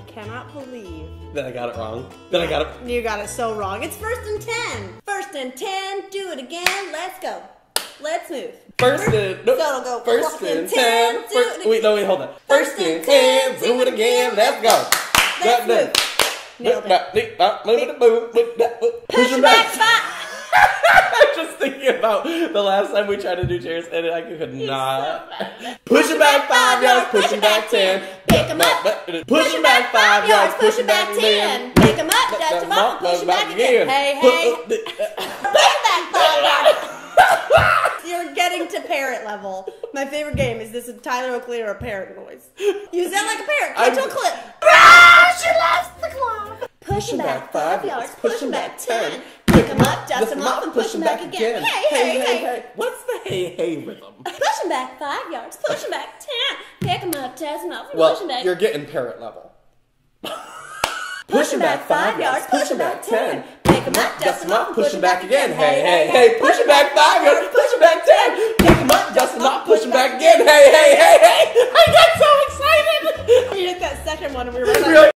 cannot believe that I got it wrong. That I got it. You got it so wrong. It's 1st and 10. 1st and 10. Do it again. Let's go. Let's move. First and So it'll go. first and 10. Wait, hold on. First and 10. Do it again. Let's go. Let's move. Nailed it. Push it back 5. I'm just thinking about the last time we tried to do chairs and I could not. Push it back 5 yards, push it back 10. Pick them up. Push it back 5 yards, push it back 10. Pick them up, dust them off, push it back again. Hey, hey. Push it back 5 yards. You're getting to parrot level. My favorite game is this with Tyler Oakley or a parrot noise. You sound like a parrot. Cut to a clip. She loves the club. Push them back 5 yards, push them back 10. Pick them up, dust them off, and push them back again. Hey. What's the hey rhythm? Push them back 5 yards, push them back 10. Pick them up, dust them off, and Well, push them back. you're getting parrot level. Push them back 5 yards, push them back 10. Pick them up, dust them off, and push them back again. Hey. Push it back 5 yards, push it back 10. Pick them up, dust them off, push them back again. Hey. I got so excited. We did that second one and we were like,